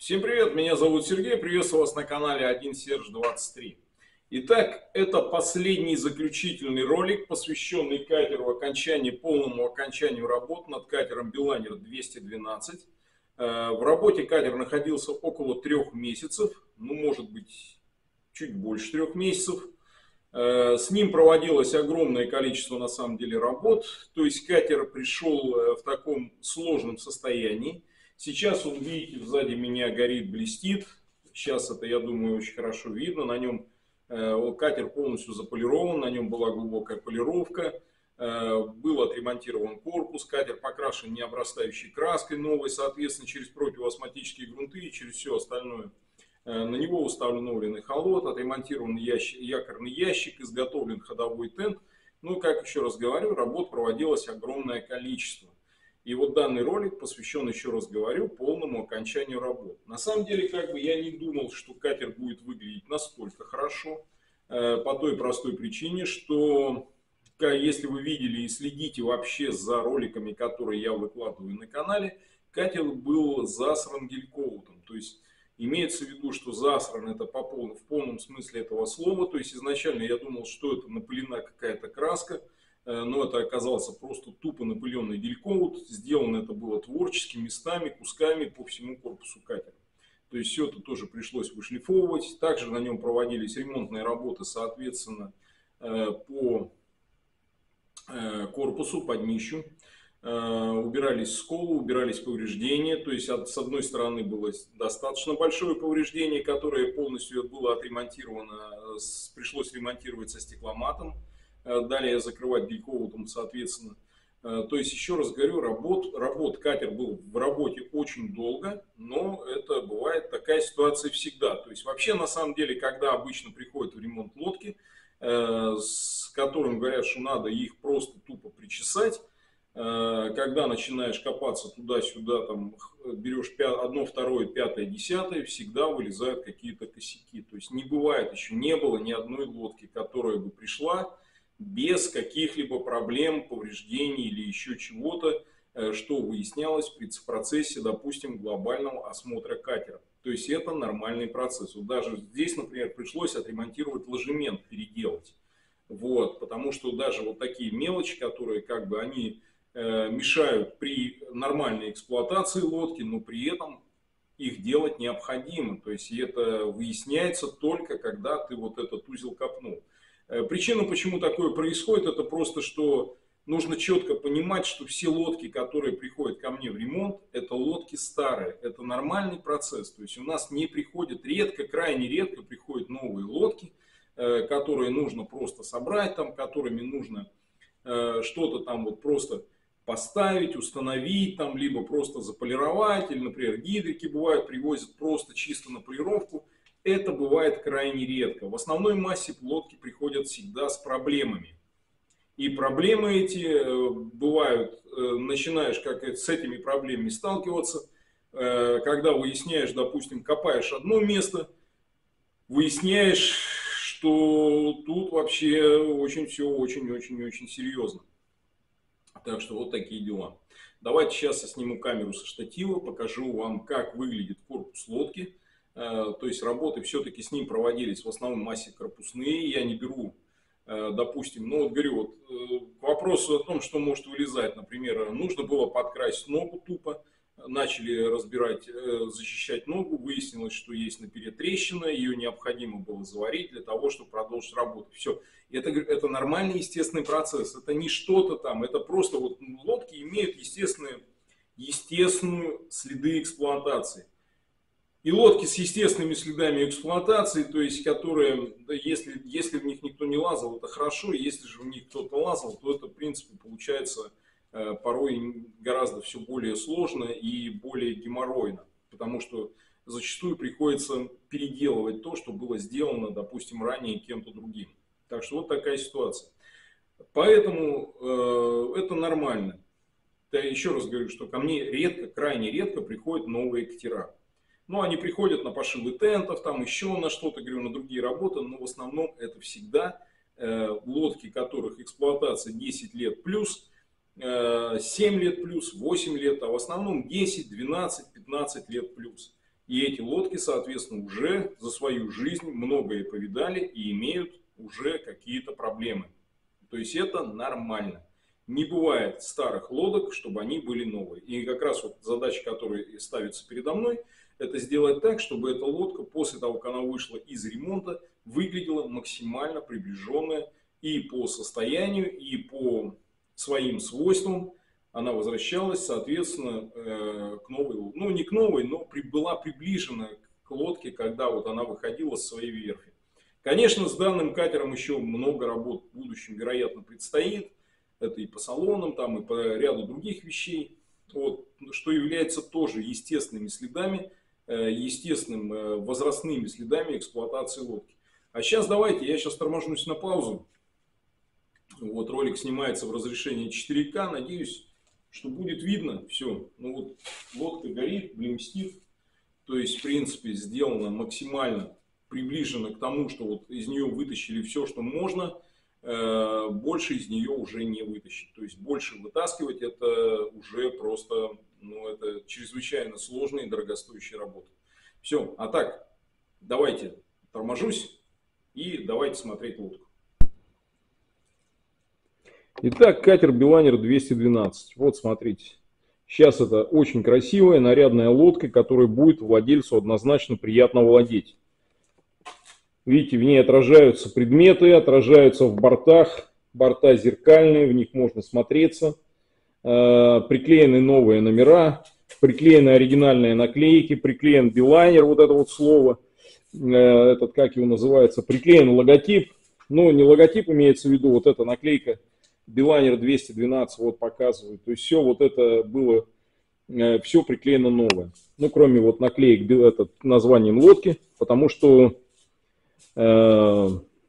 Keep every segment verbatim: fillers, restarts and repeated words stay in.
Всем привет, меня зовут Сергей, приветствую вас на канале один Серж двадцать три. Итак, это последний заключительный ролик, посвященный катеру окончании, полному окончанию работ над катером Белайнер двести двенадцать. В работе катер находился около трех месяцев, ну может быть чуть больше трех месяцев. С ним проводилось огромное количество на самом деле работ, то есть катер пришел в таком сложном состоянии. Сейчас он, видите, сзади меня горит, блестит. Сейчас это, я думаю, очень хорошо видно. На нем э, катер полностью заполирован, на нем была глубокая полировка. Э, был отремонтирован корпус, катер покрашен необрастающей краской новой, соответственно, через противоосмотические грунты и через все остальное. Э, на него установлен эхолот, отремонтирован ящик, якорный ящик, изготовлен ходовой тент. Ну, как еще раз говорю, работ проводилось огромное количество. И вот данный ролик посвящен, еще раз говорю, полному окончанию работ. На самом деле, как бы я не думал, что катер будет выглядеть настолько хорошо. Э, по той простой причине, что если вы видели и следите вообще за роликами, которые я выкладываю на канале, катер был засран гель-коутом. То есть имеется в виду, что засран это по полному, в полном смысле этого слова. То есть изначально я думал, что это напылена какая-то краска. Но это оказался просто тупо напыленный гель-коут. Сделано это было творчески, местами, кусками по всему корпусу катера. То есть все это тоже пришлось вышлифовывать. Также на нем проводились ремонтные работы, соответственно, по корпусу, по днищу. Убирались сколы, убирались повреждения. То есть с одной стороны было достаточно большое повреждение, которое полностью было отремонтировано. Пришлось ремонтировать со стекломатом. Далее закрывать гель-коутом, соответственно. То есть, еще раз говорю, работ, работ катер был в работе очень долго, но это бывает такая ситуация всегда. То есть, вообще, на самом деле, когда обычно приходят в ремонт лодки, с которым говорят, что надо их просто тупо причесать, когда начинаешь копаться туда-сюда, там берешь одно, второе, пятое, десятое, всегда вылезают какие-то косяки. То есть, не бывает, еще не было ни одной лодки, которая бы пришла без каких-либо проблем, повреждений или еще чего-то, что выяснялось в процессе, допустим, глобального осмотра катера. То есть это нормальный процесс. Вот даже здесь, например, пришлось отремонтировать ложемент, переделать. Вот, потому что даже вот такие мелочи, которые как бы они э, мешают при нормальной эксплуатации лодки, но при этом их делать необходимо. То есть это выясняется только когда ты вот этот узел копнул. Причина, почему такое происходит, это просто, что нужно четко понимать, что все лодки, которые приходят ко мне в ремонт, это лодки старые. Это нормальный процесс. То есть у нас не приходят, редко, крайне редко приходят новые лодки, которые нужно просто собрать, там, которыми нужно что-то там вот просто поставить, установить, там, либо просто заполировать. Или, например, гидрики бывают, привозят просто чисто на полировку. Это бывает крайне редко. В основной массе лодки приходят всегда с проблемами. И проблемы эти бывают, начинаешь как с этими проблемами сталкиваться, когда выясняешь, допустим, копаешь одно место, выясняешь, что тут вообще очень все очень-очень-очень серьезно. Так что вот такие дела. Давайте сейчас я сниму камеру со штатива, покажу вам, как выглядит корпус лодки. То есть работы все-таки с ним проводились в основном массе корпусные. Я не беру, допустим, ну вот говорю, вот, к вопросу о том, что может вылезать. Например, нужно было подкрасить ногу тупо. Начали разбирать, защищать ногу. Выяснилось, что есть на пере трещина. Ее необходимо было заварить для того, чтобы продолжить работу. Все. Это, это нормальный естественный процесс. Это не что-то там. Это просто вот лодки имеют естественные, естественные следы эксплуатации. И лодки с естественными следами эксплуатации, то есть которые, если, если в них никто не лазал, это хорошо, если же в них кто-то лазал, то это в принципе получается э, порой гораздо все более сложно и более геморройно, потому что зачастую приходится переделывать то, что было сделано, допустим, ранее кем-то другим. Так что вот такая ситуация. Поэтому э, это нормально. Я еще раз говорю, что ко мне редко, крайне редко приходят новые катера. Ну, они приходят на пошивы тентов, там еще на что-то, говорю, на другие работы, но в основном это всегда э, лодки, которых эксплуатация десять лет плюс, э, семь лет плюс, восемь лет, а в основном десять, двенадцать, пятнадцать лет плюс. И эти лодки, соответственно, уже за свою жизнь многое повидали и имеют уже какие-то проблемы. То есть это нормально. Не бывает старых лодок, чтобы они были новые. И как раз вот задача, которая ставится передо мной, это сделать так, чтобы эта лодка после того, как она вышла из ремонта, выглядела максимально приближенная и по состоянию, и по своим свойствам. Она возвращалась, соответственно, к новой, ну не к новой, но была приближена к лодке, когда вот она выходила с своей верфи. Конечно, с данным катером еще много работ в будущем, вероятно, предстоит. Это и по салонам, там, и по ряду других вещей, вот, что является тоже естественными следами, естественными возрастными следами эксплуатации лодки. А сейчас давайте, я сейчас торможусь на паузу. Вот, ролик снимается в разрешении четыре ка, надеюсь, что будет видно все. Ну вот, лодка горит, блимстит, то есть, в принципе, сделано максимально приближено к тому, что вот из нее вытащили все, что можно, э, больше из нее уже не вытащить. То есть больше вытаскивать это уже просто, ну, это чрезвычайно сложная и дорогостоящая работа. Все, а так, давайте торможусь и давайте смотреть лодку. Итак, катер Белайнер двести двенадцать. Вот смотрите. Сейчас это очень красивая, нарядная лодка, которая будет владельцу однозначно приятно владеть. Видите, в ней отражаются предметы, отражаются в бортах. Борта зеркальные, в них можно смотреться. Приклеены новые номера, приклеены оригинальные наклейки, приклеен Белайнер, вот это вот слово. Этот, как его называется, приклеен логотип. Ну, не логотип имеется в виду, вот эта наклейка Белайнер двести двенадцать вот показывает. То есть все вот это было, все приклеено новое. Ну, кроме вот наклеек этот, названием лодки, потому что э,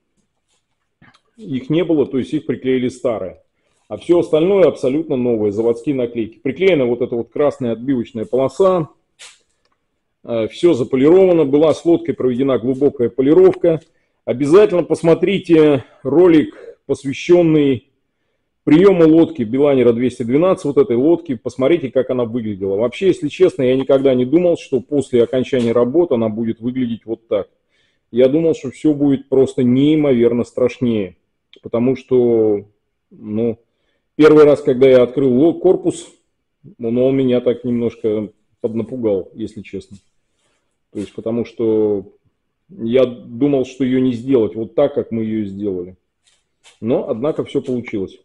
их не было, то есть их приклеили старые. А все остальное абсолютно новое, заводские наклейки. Приклеена вот эта вот красная отбивочная полоса. Э, все заполировано, была с лодкой проведена глубокая полировка. Обязательно посмотрите ролик, посвященный приему лодки Белайнера двести двенадцать, вот этой лодки, посмотрите, как она выглядела. Вообще, если честно, я никогда не думал, что после окончания работы она будет выглядеть вот так. Я думал, что все будет просто неимоверно страшнее. Потому что, ну, первый раз, когда я открыл корпус, он, он меня так немножко поднапугал, если честно. То есть, потому что я думал, что ее не сделать вот так, как мы ее сделали. Но, однако, все получилось.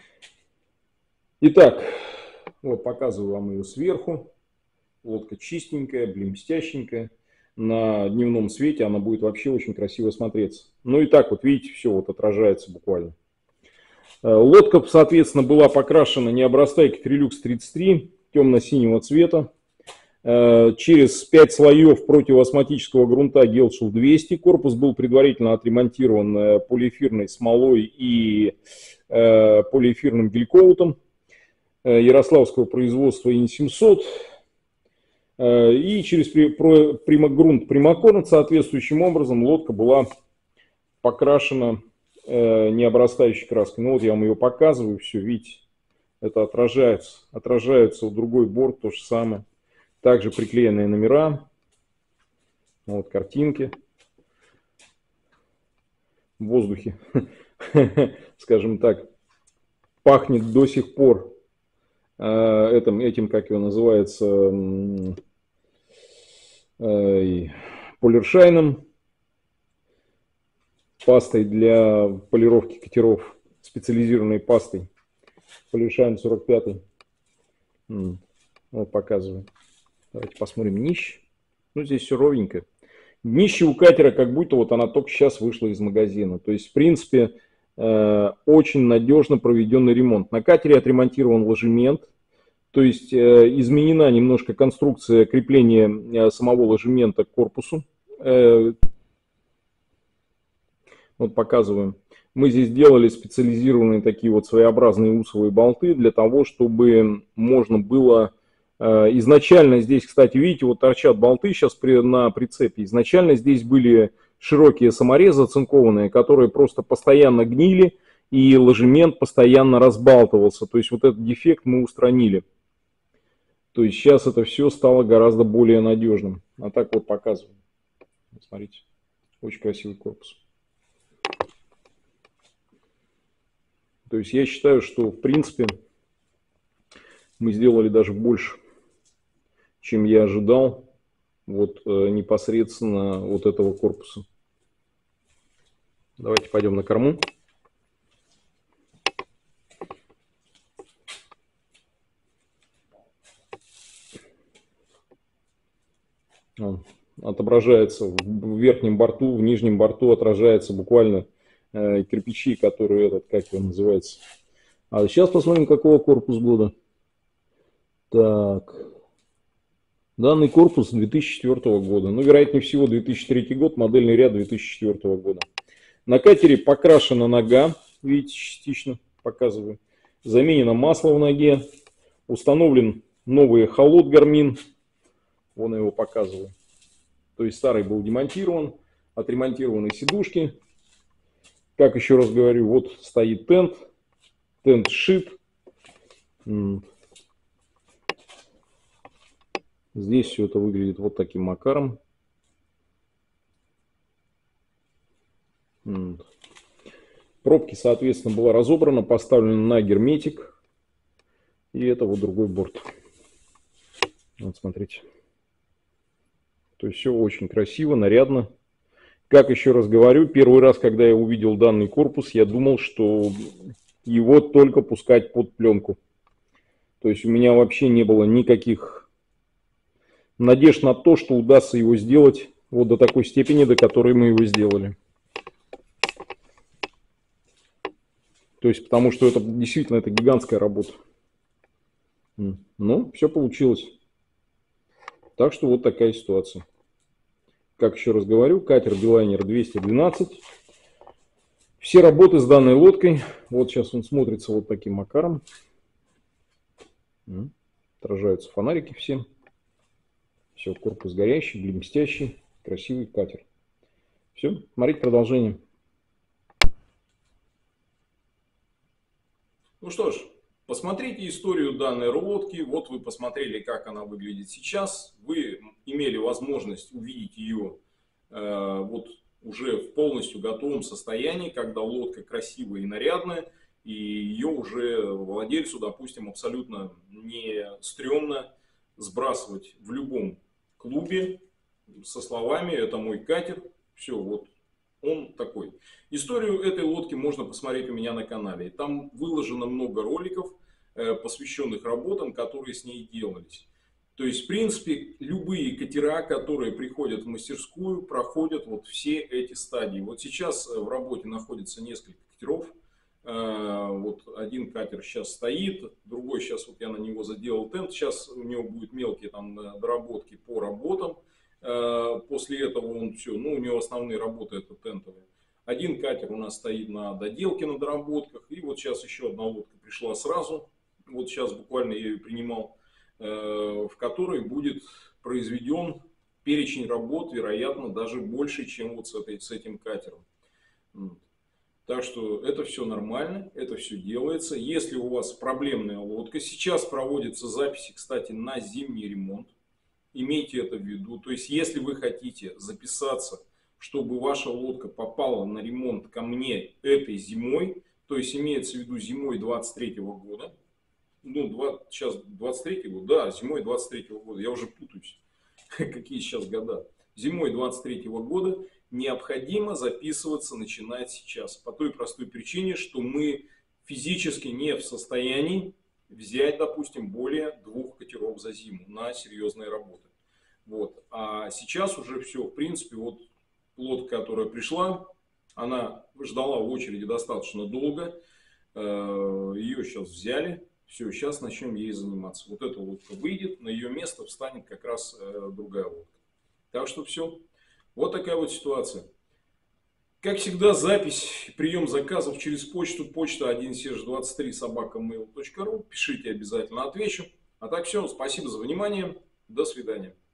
Итак, вот показываю вам ее сверху. Лодка чистенькая, блестященькая. На дневном свете она будет вообще очень красиво смотреться. Ну и так вот, видите, все вот отражается буквально. Лодка, соответственно, была покрашена необрастайкой Трилюкс тридцать три темно-синего цвета. Через пять слоев противоосмотического грунта Гелшел двести. Корпус был предварительно отремонтирован полиэфирной смолой и полиэфирным гелькоутом ярославского производства ин семьсот. И через грунт Примакон соответствующим образом лодка была покрашена необрастающей краской. Ну вот я вам ее показываю, все, видите, это отражается. Отражается в другой борт то же самое. Также приклеенные номера. Вот картинки. В воздухе, скажем так, пахнет до сих пор этим, этим как его называется, полиршайном, пастой для полировки катеров, специализированной пастой, полиршайн сорок пять. Вот показываю. Давайте посмотрим днище. Ну, здесь все ровненько. Днище у катера как будто вот она только сейчас вышла из магазина. То есть, в принципе, э, очень надежно проведенный ремонт. На катере отремонтирован ложемент. То есть, э, изменена немножко конструкция крепления э, самого ложемента к корпусу. Э, вот показываем. Мы здесь делали специализированные такие вот своеобразные усовые болты для того, чтобы можно было... Изначально здесь, кстати, видите, вот торчат болты сейчас при, на прицепе. Изначально здесь были широкие саморезы оцинкованные, которые просто постоянно гнили, и ложемент постоянно разбалтывался. То есть вот этот дефект мы устранили. То есть сейчас это все стало гораздо более надежным. А так вот показываю. Смотрите, очень красивый корпус. То есть я считаю, что в принципе мы сделали даже больше, чем я ожидал, вот э, непосредственно вот этого корпуса. Давайте пойдем на корму. Он отображается в верхнем борту, в нижнем борту отражается буквально э, кирпичи, которые этот, как его называется. А сейчас посмотрим, какого корпус года. Так, данный корпус две тысячи четвёртого года, ну, вероятнее всего, две тысячи третий год, модельный ряд две тысячи четвёртого года. На катере покрашена нога, видите, частично показываю. Заменено масло в ноге, установлен новый холод Garmin, вон я его показываю. То есть старый был демонтирован, отремонтированы сидушки. Как еще раз говорю, вот стоит тент, тент сшит. Здесь все это выглядит вот таким макаром. Пробки, соответственно, была разобрана, поставлена на герметик. И это вот другой борт. Вот смотрите. То есть все очень красиво, нарядно. Как еще раз говорю, первый раз, когда я увидел данный корпус, я думал, что его только пускать под пленку. То есть у меня вообще не было никаких надежд на то, что удастся его сделать вот до такой степени, до которой мы его сделали. То есть потому что это действительно это гигантская работа. Ну, все получилось. Так что вот такая ситуация. Как еще раз говорю, катер Beeliner двести двенадцать. Все работы с данной лодкой. Вот сейчас он смотрится вот таким макаром. Отражаются фонарики все. Все, корпус горящий, блестящий, красивый катер. Все, смотрите продолжение. Ну что ж, посмотрите историю данной лодки. Вот вы посмотрели, как она выглядит сейчас. Вы имели возможность увидеть ее э, вот уже в полностью готовом состоянии, когда лодка красивая и нарядная, и ее уже владельцу, допустим, абсолютно не стрёмно сбрасывать в любом клубе со словами «это мой катер». Все, вот он такой. Историю этой лодки можно посмотреть у меня на канале. Там выложено много роликов, посвященных работам, которые с ней делались. То есть, в принципе, любые катера, которые приходят в мастерскую, проходят вот все эти стадии. Вот сейчас в работе находится несколько катеров. Вот один катер сейчас стоит, другой сейчас вот я на него заделал тент. Сейчас у него будут мелкие там доработки по работам. После этого он все, ну у него основные работы это тентовые. Один катер у нас стоит на доделке, на доработках. И вот сейчас еще одна лодка пришла сразу. Вот сейчас буквально я ее принимал, в которой будет произведен перечень работ, вероятно, даже больше, чем вот с, этой, с этим катером. Так что это все нормально, это все делается. Если у вас проблемная лодка, сейчас проводятся записи, кстати, на зимний ремонт. Имейте это в виду. То есть, если вы хотите записаться, чтобы ваша лодка попала на ремонт ко мне этой зимой, то есть имеется в виду зимой двадцать третьего года, ну, два, сейчас двадцать третий год, да, зимой двадцать третьего года, я уже путаюсь, какие сейчас года. Зимой двадцать третьего года необходимо записываться начинать сейчас. По той простой причине, что мы физически не в состоянии взять, допустим, более двух катеров за зиму на серьезные работы. Вот. А сейчас уже все, в принципе, вот лодка, которая пришла, она ждала в очереди достаточно долго. Ее сейчас взяли. Все, сейчас начнем ей заниматься. Вот эта лодка выйдет, на ее место встанет как раз другая лодка. Так что все. Вот такая вот ситуация. Как всегда, запись, прием заказов через почту. Почта один серж двадцать три собака мейл точка ру. Пишите, обязательно отвечу. А так все, спасибо за внимание. До свидания.